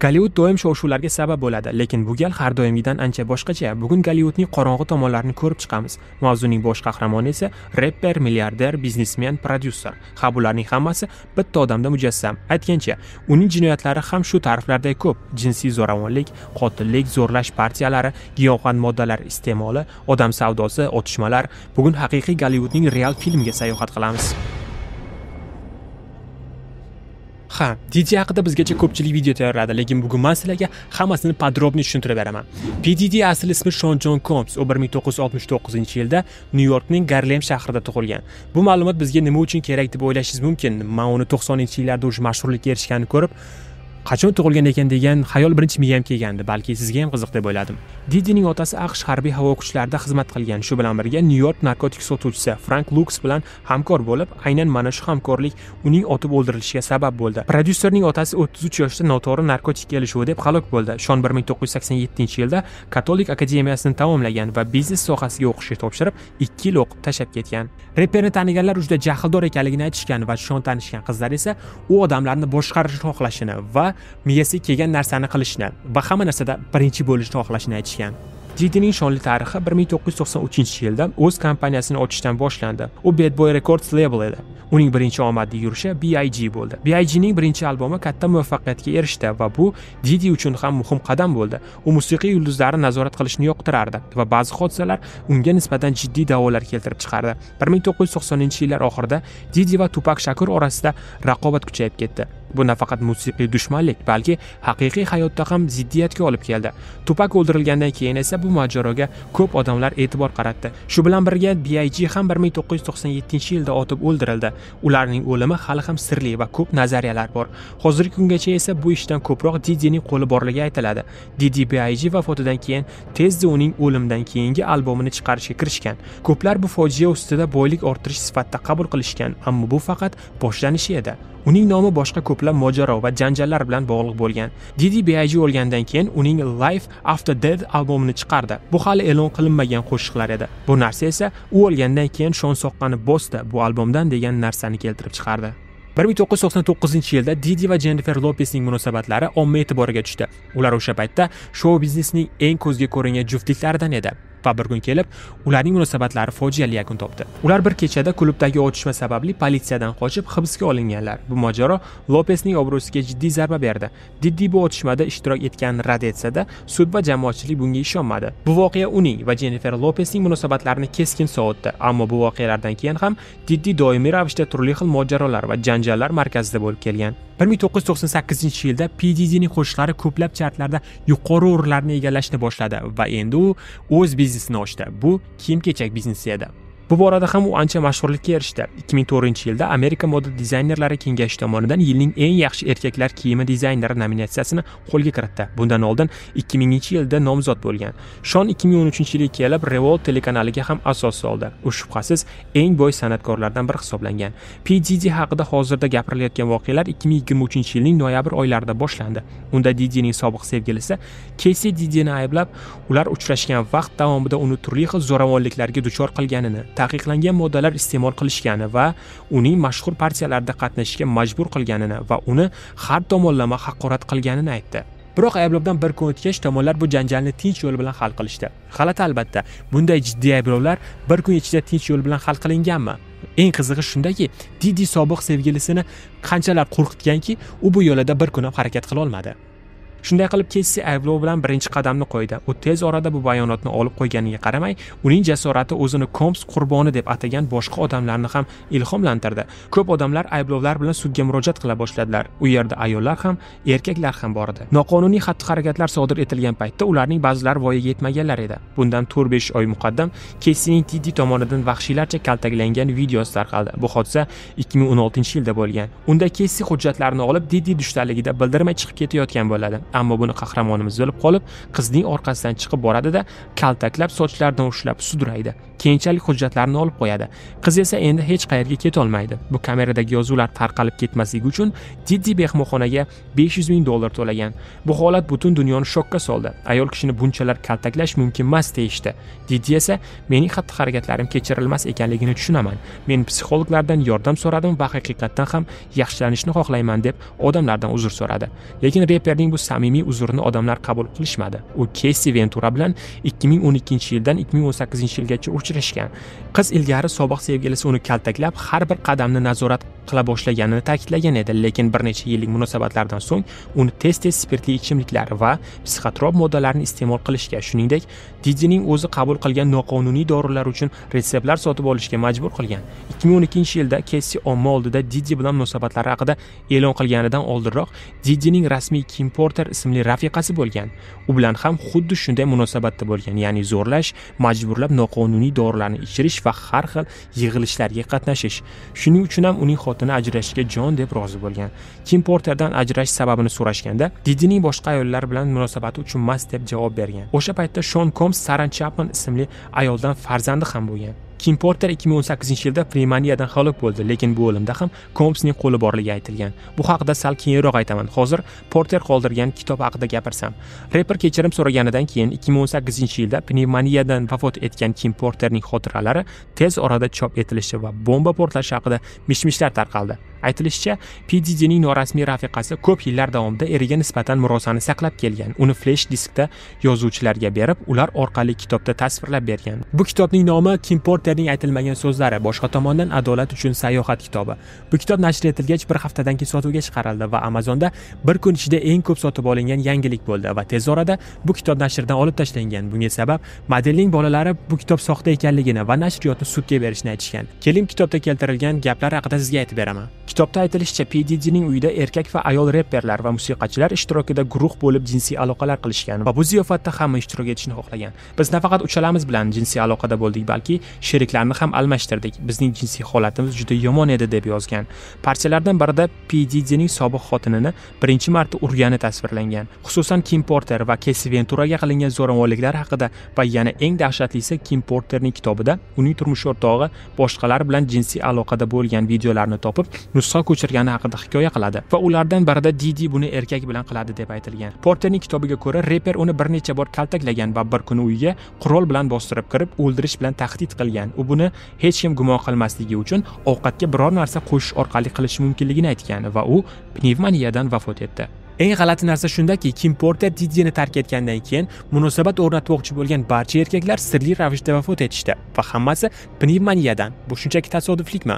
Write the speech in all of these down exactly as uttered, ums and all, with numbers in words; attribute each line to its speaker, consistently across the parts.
Speaker 1: Gollivud doim shov-shuvlarga sabab bo'ladi, lekin bu gal har doimgidan ancha boshqacha. Bugun Gollivudning qorong'u tomonlarini ko'rib chiqamiz. Mavzuning bosh qahramoni esa rapper, milliarder, biznesmen, prodyuser. Ha, bularning hammasi bitta odamda mujassam. Aytgancha, uning jinoyatlari ham shu ta'riflarda ko'p. Jinsiy zo'ravonlik, qotillik, zo'rlash partiyalari, giyohvand moddalar iste'moli, odam savdosi, otishmalar. Bugun haqiqiy Gollivudning real filmiga sayohat qilamiz. Ha, Diddy haqida bizgacha ko'pchilik video tayyorladi, lekin bugun men sizlarga hammasini podrobni tushuntirib beraman. P Diddy asl ismi Sean John Combs, u bir ming to'qqiz yuz oltmish to'qqizinchi yilda Nyu-Yorkning Garlem shahrida tug'ilgan. Bu ma'lumot bizga nima uchun kerak deb o'ylashingiz mumkin. Men uni to'qsoninchi yillarda o'sha mashhurlikka erishganini ko'rib, qachon tug'ilgan ekan degan xayol birinchi miyamga kelgandi, balki sizga ham qiziq deb o'yladim. Diddyning otasi AQSh harbiy havo kuchlarida xizmat qilgan, shu bilan birga Nyu-York narkotik sotuvchisi Frank Lucas bilan hamkor bo'lib, aynan mana shu hamkorlik uning otib o'ldirilishiga sabab bo'ldi. Prodyuserning otasi o'ttiz uch yoshda noto'g'ri narkotik kelishuvi deb halok bo'ldi. Sean bir ming to'qqiz yuz sakson yettinchi yilda Katolik akademiyasini tamomlagan va biznes sohasiga o'qishga topshirib, ikki yil o'qib tashab ketgan. Reperni taniganlar juda jahldor ekanligini aytishgan va Sean tanishgan qizlar esa u odamlarni boshqarishni xohlashini va miyasiga kelgan narsani qilishni va hamma narsada birinchi bo'lishni xohlashini aytishgan. Diddyning shonli tarixi bir ming to'qqiz yuz to'qson uchinchi yilda o'z kompaniyasini ochishdan boshlandi. U Bad Boy Records label edi. Uning birinchi omadli yurishi B I G bo'ldi. B I G'ning birinchi albomi katta muvaffaqiyatga erishdi va bu Diddy uchun ham muhim qadam bo'ldi. U musiqiy yulduzlarni nazorat qilishni yoqtirardi va ba'zi hodisalar unga nisbatan jiddiy da'volar keltirib chiqardi. bir ming to'qqiz yuz to'qsoninchi yillar oxirida Diddy va Tupac Shakur orasida raqobat kuchayib ketdi. Bu nafaqat musiqiy dushmanlik, balki haqiqiy hayotda ham ziddiyatga olib keldi. Tupac o'ldirilgandan keyin esa bu mojaroga ko'p odamlar e'tibor qaratdi. Shu bilan birga B I G ham bir ming to'qqiz yuz to'qson yettinchi yilda otib o'ldirildi. Ularning o'limi hali ham sirli va ko'p nazariyalar bor. Hozirgi kungacha esa bu ishdan ko'proq Diddyning qo'li borligi aytiladi. Diddy B I G vafotidan keyin tezda uning o'limidan keyingi albomini chiqarishga kirishgan. Ko'plar bu fojia ustida boylik orttirish sifatida qabul qilishgan, ammo bu faqat boshlanishi edi. Uning nomi boshqa ko'plab mojaro va janjallar bilan bog'liq bo'lgan. Diddy B I G o'lgandan keyin uning Life After Death albomini chiqardi. Bu hali e'lon qilinmagan qo'shiqlar edi. Bu narsa esa u o'lgandan keyin Sean soqqani bosdi bu albomdan degan narsani keltirib chiqardi. bir ming to'qqiz yuz to'qson to'qqizinchi yilda Diddy va Jennifer Lopezning munosabatlari omma e'tiboriga tushdi. Ular o'sha paytda shou biznesning eng ko'zga ko'ringan juftliklaridan edi. Va bir kun kelib, ularning munosabatlari fojiali yakun topdi. Ular bir kechada klubdagi otishma sababli politsiyadan qochib hibsga olinganlar. Bu mojaro Lopezning obro'siga jiddiy zarba berdi. Diddy bu otishmada ishtirok etganini rad etsa-da, sud va jamoatchilik bunga ishonmadi. Bu voqea uning va Jennifer Lopezning munosabatlarini keskin sovutdi. Ammo bu voqealardan keyin ham Diddy doimiy ravishda turli xil mojarolar va janjallar markazida bo'lib kelgan. bir ming to'qqiz yuz to'qson sakkizinchi yilda P Diddyning qo'shiqlari ko'plab chartlarda yuqori o'rinlarni egallashni boshladi va endi u o'z biznesini ochdi. Bu kiyim-kechak biznesi edi. Bu borada ham u ancha mashhurlikka erishdi. ikki ming to'rtinchi yilda Amerika moda dizaynerlari kengashi tomonidan yilning eng yaxshi erkaklar kiyimi dizayneri nominatsiyasini qo'lga kiritdi. Bundan oldin ikki minginchi yilda nomzod bo'lgan. Sean ikki ming o'n uchinchi yilga kelib Revolt telekanaliga ham asos soldi. U shubhasiz eng boy san'atkorlardan biri hisoblangan. P Diddy haqida hozirda gapirilayotgan voqealar ikki ming yigirma uchinchi yilning noyabr oylarida boshlandi. Unda Diddyning sobiq sevgilisi Casey Diddyni ayblab, ular uchrashgan vaqt davomida uni turli xil zo'ravonliklarga duchor qilganini, taqiqlangan moddalar iste'mol qilishgani va uning mashhur partiyalarda qatnashishga majbur qilganini va uni har tomonlama haqorat qilganini aytdi. Biroq ayblovdan bir kun o'tgach tomonlar bu janjalni tinch yo'l bilan hal qilishdi. G'alati albatta, bunday jiddiy ayblovlar bir kun ichida tinch yo'l bilan hal qilinganmi? Eng qizig'i shundaki, Diddy sobiq sevgilisini qanchalar qo'rqitganki, u bu yo'lida bir kun ham harakat qila olmadi. Shunday qilib Casey ayblov bilan birinchi qadamni qo'ydi. U tez orada bu bayonotni olib qo'yganiga qaramay, uning jasorati o'zini Combs qurboni deb atagan boshqa odamlarni ham ilhomlantirdi. Ko'p odamlar ayblovlar bilan sudga murojaat qila boshladilar. U yerda ayollar ham, erkaklar ham bor edi. Noqonuniy xatti-harakatlar sodir etilgan paytda ularning ba'zilari voyaga yetmaganlar edi. Bundan to'rt besh oy muqaddam Caseyning Diddy tomonidan vahshiylarcha kaltaklangan videosi tarqaldi. Bu hodisa ikki ming o'n oltinchi yilda bo'lgan. Unda Casey hujjatlarni olib Diddy dushdaligida bildirmay chiqib ketayotgan bo'ladi. Ammo buni qahramonimiz bilib qolib, qizning orqasidan chiqib boradi-da, kaltaklab sochlaridan ushlab sudraydi. Keyinchalik hujjatlarni olib qo'yadi. Qiz esa endi hech qayerga keta olmaydi. Bu kameradagi yozuvlar tarqalib ketmasligi uchun Diddy mehmonxonaga besh yuz ming dollar to'lagan. Bu holat butun dunyoni shokka soldi. Ayol kishini bunchalar kaltaklash mumkin emas deyishdi. Diddy esa mening xatti-harakatlarim kechirilmas ekanligini tushunaman. Men psixologlardan yordam so'radim va haqiqatan ham yaxshilanishni xohlayman deb odamlardan uzr so'radi. Lekin reperning bu samimiy uzrni odamlar qabul qilishmadi. U Keysi Ventura bilan ikki ming o'n ikkinchi yildan ikki ming o'n sakkizinchi yilgacha uchrashgan. Qiz ilgari sobiq sevgilisi uni kaltaklab, har bir qadamni nazorat qila boshlaganini ta'kidlagan edi, lekin bir necha yillik munosabatlardan so'ng uni tez-tez spirtli ichimliklar va psixotrop moddalarni iste'mol qilishga, shuningdek, Diddy'ning o'zi qabul qilgan noqonuniy dorilar uchun retseptlar sotib olishga majbur qilgan. ikki ming o'n ikkinchi yilda Keysi omma oldida Diddy bilan munosabatlari haqida e'lon qilganidan oldinroq Diddy'ning rasmiy Kim Porter ismli rafiqasi bo'lgan. U bilan ham xuddi shunday munosabatda bo'lgan, ya'ni zo'rlash, majburlab noqonuniy dorilarni ichirish va har xil yig'ilishlarga qatnashish. Shuning uchun ham uning xotini ajrashishga jon deb rozi bo'lgan. Kim Porterdan ajrashish sababini so'rashganda, Diddy'ning boshqa ayollar bilan munosabati uchun emas deb javob bergan. O'sha paytda Shon Combs Sarah Chapman ismli ayoldan farzandi ham bo'lgan. Kim Porter ikki ming o'n sakkizinchi yilda pnevmoniyadan halok bo'ldi, lekin bu o'limda ham Combsning qo'li borligi aytilgan. Bu haqida sal keyinroq aytaman. Hozir Porter qoldirgan kitob haqida gapirsam. Reper kechirim so'raganidan keyin ikki ming o'n sakkizinchi yilda pnevmoniyadan vafot etgan Kim Porterning xotiralari tez orada chop etilishi va bomba portlashi haqida mish-mishlar tarqaldi. Aytilishicha, P Diddy'ning norasmiy rafiqasi ko'p yillar davomida eriga nisbatan murosani saqlab kelgan. Uni flash diskda yozuvchilarga berib, ular orqali kitobda tasvirlab bergan. Bu kitobning nomi Kim Porterning aytilmagan so'zlari, boshqa tomondan adolat uchun sayohat kitobi. Bu kitob nashr etilgach bir haftadan keyin sotuvga chiqarildi va Amazonda bir kun ichida eng ko'p sotib olingan yangilik bo'ldi va tez orada bu kitob nashrdan olib tashlangan. Bunga sabab modelning bolalari bu kitob soxta ekanligini va nashriyotni sudga berishni aytishgan. Keling kitobda keltirilgan gaplar haqida sizga aytib beraman. Kitobda aytilishicha, P Diddy'ning uyida erkak va ayol reperlar va musiqachilar ishtirokida guruh bo'lib jinsiy aloqalar qilishgan va bu ziyofatda hamma ishtirok etishni xohlagan. Biz nafaqat uchalamiz bilan jinsiy aloqada bo'ldik, balki sheriklarni ham almashtirdik. Bizning jinsiy holatimiz juda yomon edi deb yozgan. Parchalardan birida P Diddy'ning sobiq xotinini birinchi marta urgani tasvirlangan. Xususan Kim Porter va Keysi Venturaga qilingan zo'ravonliklar haqida va yana eng dahshatlisi, Kim Porterning kitobida uning turmush o'rtog'i boshqalar bilan jinsiy aloqada bo'lgan videolarni topib nusxa ko'chirgani haqida hikoya qiladi va ulardan birida Diddy buni erkak bilan qiladi deb aytilgan. Porterning kitobiga ko'ra, reper uni bir necha bor kaltaklagan va bir kuni uyiga qurol bilan bostirib kirib, o'ldirish bilan tahdid qilgan. U buni hech kim gumon qilmasligi uchun ovqatga biror narsa qo'shish orqali qilish mumkinligini aytgan va u pnevmoniyadan vafot etdi. Eng g'alati narsa shundaki, Kim Porter Diddy'ni tark etgandan keyin munosabat o'rnatmoqchi bo'lgan barcha erkaklar sirli ravishda vafot etishdi va hammasi pnevmoniyadan. Bu shunchaki tasodiflikmi?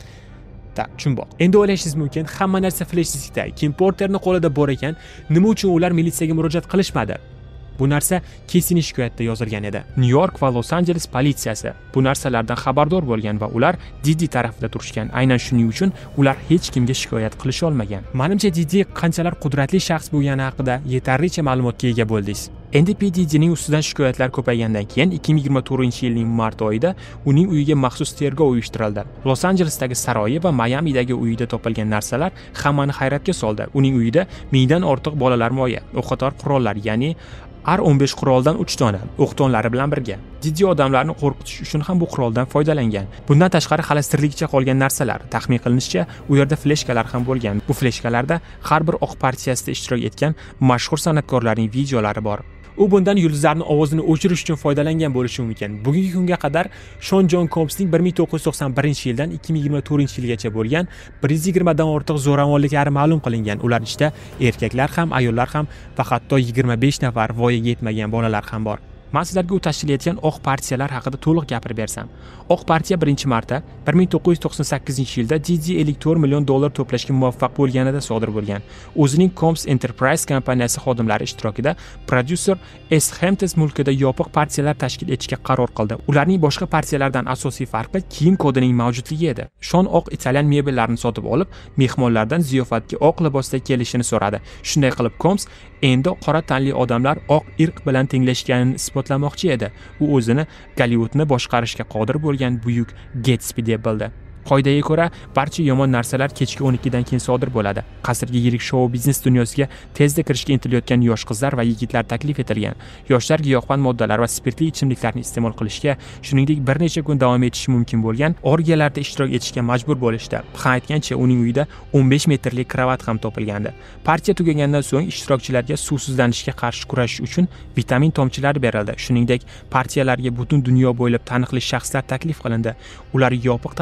Speaker 1: Chunboq. Endi o'ylashingiz mumkin, hamma narsa flash diskda. Kim Porterning qo'lida bor ekan, nima uchun ular militsiyaga murojaat qilishmadi? Bu narsa Keysining shikoyatida yozilgan edi. New York va Los Angeles politsiyasi bu narsalardan xabardor bo'lgan va ular Diddy tarafida turishgan. Aynan shuning uchun ular hech kimga shikoyat qilisha olmagan. Menimcha Diddy qanchalar qudratli shaxs bo'lgani haqida yetarlicha ma'lumotga ega bo'ldingiz. Endi P Diddy'ning ustidan shikoyatlar ko'paygandan keyin ikki ming yigirma to'rtinchi yilning mart oyida uning uyiga maxsus tergov uyushtirildi. Los Anjelesdagi saroyi va Mayamidagi uyida topilgan narsalar hammani hayratga soldi. Uning uyida mingdan ortiq bolalar moyi, o'qotar qurollar, ya'ni R o'n besh quroldan uch dona, o'qtonlari bilan birga. Diddy odamlarni qo'rqitish uchun ham bu quroldan foydalangan. Bundan tashqari hali sirligicha qolgan narsalar, taxmin qilinishicha, u yerda fleshkalar ham bo'lgan. Bu fleshkalarda har bir oq partiyasida ishtirok etgan mashhur san'atkorlarning videolari bor. U bundan yulduzlarning ovozini o'chirish uchun foydalangan bo'lishi mumkin. Bugungi kunga qadar Shon Jon Combsning bir ming to'qqiz yuz to'qson birinchi yildan ikki ming yigirma to'rtinchi yilgacha bo'lgan bir yuz yigirma dan ortiq zo'ravonliklari ma'lum qilingan. Ular ichida erkaklar ham, ayollar ham va hatto yigirma besh nafar voyaga yetmagan bolalar ham bor. Men sizlarga u tashkil etgan oq partiyalar haqida to'liq gapirib bersam. Oq partiya birinchi marta bir ming to'qqiz yuz to'qson sakkizinchi yilda Diddy ellik to'rt million dollar to'plashga muvaffaq bo'lganida sodir bo'lgan. O'zining Combs Enterprise kompaniyasi xodimlari ishtirokida prodyuser S. Hamptons mulkida yopiq partiyalar tashkil etishga qaror qildi. Ularning boshqa partiyalardan asosiy farqi kiyim kodining mavjudligi edi. Shon oq italyan mebellarni sotib olib, mehmonlardan ziyofatga oq libosda kelishini so'radi. Shunday qilib Combs endi qora tanli odamlar oq irq bilan tenglashganini isbotlamoqchi edi. U o'zini Gollivudni boshqarishga qodir bo'lgan buyuk Gatsby deb bildi. Qoidaga ko'ra, barcha yomon narsalar kechki o'n ikkidan keyin sodir bo'ladi. Qasrga yirik shou biznes dunyosiga tezda kirishga intilayotgan yosh qizlar va yigitlar taklif etilgan. Yoshlar giyohvand moddalar va spirtli ichimliklarni iste'mol qilishga, shuningdek bir necha kun davom etishi mumkin bo'lgan orgiyalarda ishtirok etishga majbur bo'lishdi. Ha aytgancha, uning uyida o'n besh metrlik kravat ham topilgandi. Partiya tugagandan so'ng ishtirokchilarga suvsizlanishga qarshi kurashish uchun vitamin tomchilari berildi. Shuningdek, partiyalarga butun dunyo bo'ylab taniqli shaxslar taklif qilindi. Ular yopiq tadbirda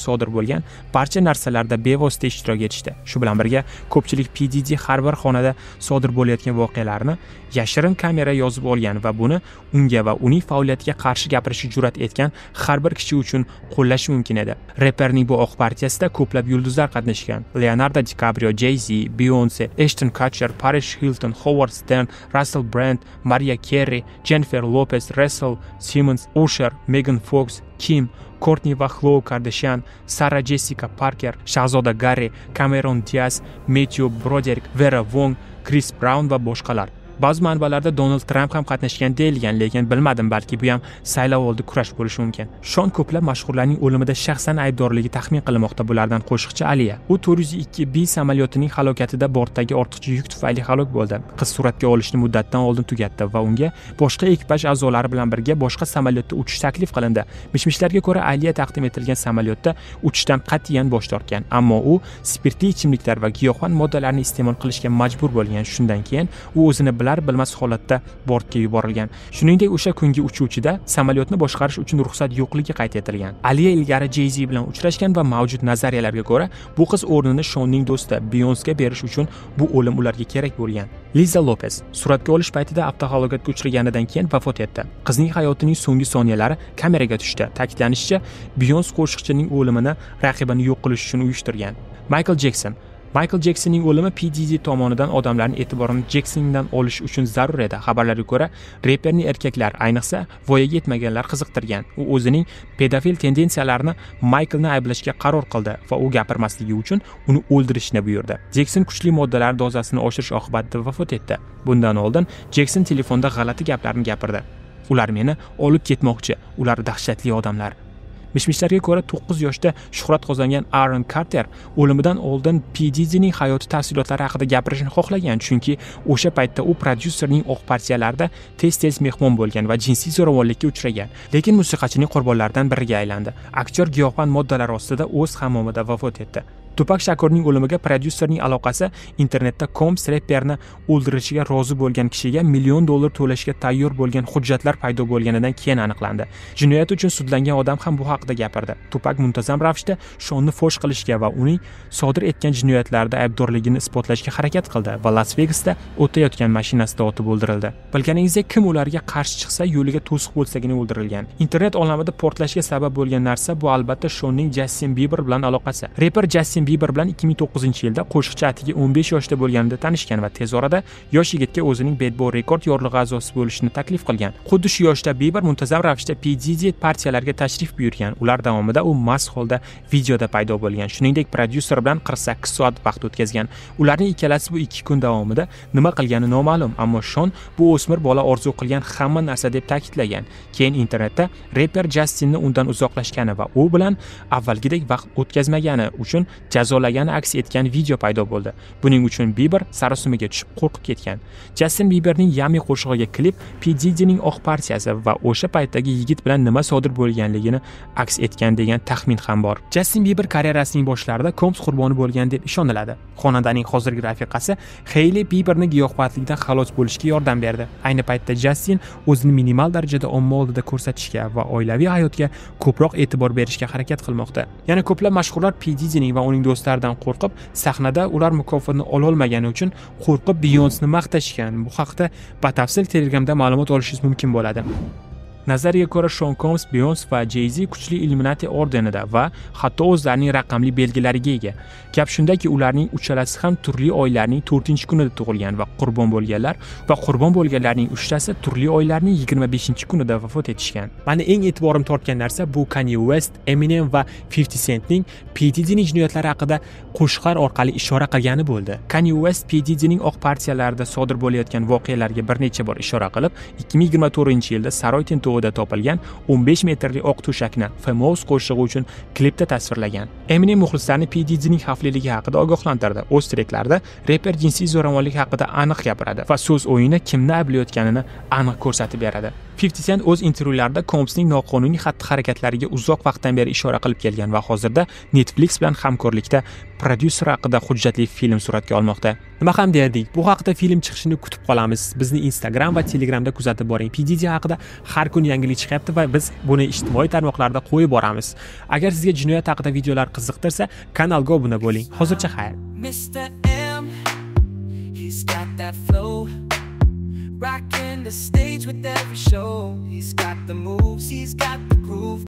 Speaker 1: sodir bo'lgan barcha narsalarda bevosita ishtirok etishdi. Shu bilan birga ko'pchilik P D D har bir xonada sodir bo'layotgan voqealarni yashirin kamera yozib olgan va buni unga va uning faoliyatiga qarshi gapirishga jur'at etgan har bir kishi uchun qo'llash mumkin edi. Reperning bu oq partiyasida ko'plab yulduzlar qatnashgan. Leonardo DiCaprio, Jay-Z, Beyoncé, Ashton Kutcher, Paris Hilton, Howard Stern, Russell Brand, Mariah Carey, Jennifer Lopez, Russell Simmons, Usher, Megan Fox, Kim, Kourtney va Khloe Kardashian, Sarah Jessica Parker, Shahzoda Garri, Cameron Diaz, Matthew Broderick, Vera Wong, Chris Brown va boshqalar. Ba'zi manbalarda Donald Trump ham qatnashgan deyilgan, lekin bilmadim, balki bu ham saylovoldi kurash bo'lishi mumkin. Shon ko'plab mashhurlarning o'limida shaxsan aybdorligi taxmin qilinmoqda. Bulardan qo'shiqchi Aliya. U to'rt yuz ikki B samolyotining halokatida bortdagi ortiqcha yuk tufayli halok bo'ldi. Qiz suratga olishni muddatdan oldin tugatdi va unga boshqa ekipaj a'zolari bilan birga boshqa samolyotda uchish taklif qilindi. Mishmishlarga ko'ra, Aliya taqdim etilgan samolyotda uchishdan qat'iyan bosh tortgan, ammo u spirtli ichimliklar va giyohvand moddalarni iste'mol qilishga majbur bo'lgan. Shundan keyin u o'zini bilmas holatda bortga yuborilgan. Shuningdek, o'sha kungi uchuvchida samolyotni boshqarish uchun ruxsat yo'qligi qayd etilgan. Aliya ilgari Jay-Z bilan uchrashgan va mavjud nazariyalarga ko'ra, bu qiz o'rnini Shonning do'sti Beyoncéga berish uchun bu o'lim ularga kerak bo'lgan. Liza Lopez suratga olish paytida avtohalokatga uchraganidan keyin vafot etdi. Qizning hayotining so'nggi soniyalari kameraga tushdi. Ta'kidlanishicha, Beyoncé qo'shiqchining o'limini raqibini yo'q qilish uchun uyushtirgan. Michael Jackson Michael Jacksonning o'limi P D D tomonidan odamlarning e'tiborini Jacksondan olish uchun zarur edi. Xabarlarga ko'ra, reperni erkaklar, ayniqsa voyaga yetmaganlar qiziqtirgan. U o'zining pedofil tendensiyalarini Michaelni ayblashga qaror qildi va u gapirmasligi uchun uni o'ldirishni buyurdi. Jackson kuchli moddalar dozasini oshirish oqibatida vafot etdi. Bundan oldin Jackson telefonda g'alati gaplarni gapirdi. Ular meni olib ketmoqchi, ular dahshatli odamlar. Mishmishlarga ko'ra, to'qqiz yoshda shuhrat qozongan Aaron Carter o'limidan oldin P D D'ning hayoti tafsilotlari haqida gapirishni xohlagan, chunki o'sha paytda u prodyuserning oq partiyalarida tez-tez mehmon bo'lgan va jinsiy zo'ravonlikka uchragan. Lekin musiqachining qurbonlaridan biriga aylandi. Aktyor giyohvand moddalar ostida o'z hammomida vafot etdi. Tupac Shakurning o'limiga prodyuserning aloqasi internetda Combs reperni o'ldirishiga rozi bo'lgan kishiga million dollar to'lashga tayyor bo'lgan hujjatlar paydo bo'lganidan keyin aniqlandi. Jinoyat uchun sudlangan odam ham bu haqida gapirdi. Tupac muntazam ravishda Shonni fosh qilishga va uning sodir etgan jinoyatlarda aybdorligini isbotlashga harakat qildi va Las Vegasda o'tayotgan mashinasida otib o'ldirildi. Bilganingizdek, kim ularga qarshi chiqsa, yo'liga to'siq bo'lsagina o'ldirilgan. Internet olamida portlashga sabab bo'lgan narsa bu albatta Shonning Justin Bieber bilan aloqasi. Reper Justin Bieber bilan ikki ming to'qqizinchi yilda qo'shiqchi atigi o'n besh yoshda bo'lganida tanishgan va tez orada yosh yigitga o'zining Billboard rekord yorlig'i a'zosi bo'lishni taklif qilgan. Xuddi shu yoshda Bieber muntazam ravishda P D D partiyalarga tashrif buyurgan. Ular davomida u mast holda videoda paydo bo'lgan. Shuningdek, prodyuser bilan qirq sakkiz soat vaqt o'tkazgan. Ularning ikkalasi bu ikki kun davomida nima qilgani noma'lum, ammo Shon bu o'smir bola orzu qilgan hamma narsa deb ta'kidlagan. Keyin internetda reper Justinni undan uzoqlashgani va u bilan avvalgidek vaqt o'tkazmagani uchun jazolagani aks etgan video paydo bo'ldi. Buning uchun Bieber sarosimaga tushib qo'rqib ketgan. Justin Bieberning Yummy qo'shig'iga klip P D D'ning oq partiyasi va o'sha paytdagi yigit bilan nima sodir bo'lganligini aks etgan degan taxmin ham bor. Justin Bieber karyerasining boshlarida Combs qurboni bo'lgan deb ishoniladi. Xonandaning hozirgi rafiqasi Hailey Bieberni giyohvandlikdan xalos bo'lishga yordam berdi. Ayni paytda Justin o'zini minimal darajada omma oldida ko'rsatishga va oilaviy hayotga ko'proq e'tibor berishga harakat qilmoqda. Yana ko'plab mashhurlar P D D'ning va uning do'stlaridan qo'rqib, sahnada ular mukofotni ola olmagani uchun qo'rqib Beyoncéni maqtashgan. Bu haqda batafsil Telegramda ma'lumot olishingiz mumkin bo'ladi. Nazariga ko'ra, Shon Combs, Beyoncé va Jay-Z kuchli Illuminati ordenida va hatto o'zlarining raqamli belgilariga ega. Gap shundaki, ularning uchalasi ham turli oylarning to'rtinchi kunida tug'ilgan va qurbon bo'lganlar va qurbon bo'lganlarning uchtasi turli oylarning yigirma beshinchi kunida vafot etishgan. Meni eng e'tiborim tortgan narsa bu Kanye West, Eminem va fifty Centning P D D'ning jinoyatlari haqida qo'shiqlar orqali ishora qilgani bo'ldi. Kanye West P D D'ning oq partiyalarida sodir bo'layotgan voqealarga bir necha bor ishora qilib, ikki ming yigirma to'rtinchi yilda Saroy tintuvida topilgan o'n besh metrli oq to'shakni Famous qo'shig'i uchun klipda tasvirlagan. Eminem muxlislarini P D D'ning xavfliligi haqida ogohlantirdi. O'z treklarida reper jinsiy zo'ravonlik haqida aniq gapiradi va so'z o'yini kimni ayblayotganini aniq ko'rsatib beradi. fifty Cent o'z intervyularida Combsning noqonuniy xatti-harakatlariga uzoq vaqtdan beri ishora qilib kelgan va hozirda Netflix bilan hamkorlikda prodyuser haqida hujjatli film suratga olmoqda. Nima ham derdik, bu haqida film chiqishini kutib qolamiz. Bizni Instagram va Telegramda kuzatib boring. P Diddy haqida har kuni yangilik chiqyapti va biz buni ijtimoiy tarmoqlarda qo'yib boramiz. Agar sizga jinoyat haqida videolar qiziqtirsa, kanalga obuna bo'ling. Hozircha xayr.
Speaker 2: mister M, he's got that flow, rocking the stage with every show. He's got the moves, he's got the groove.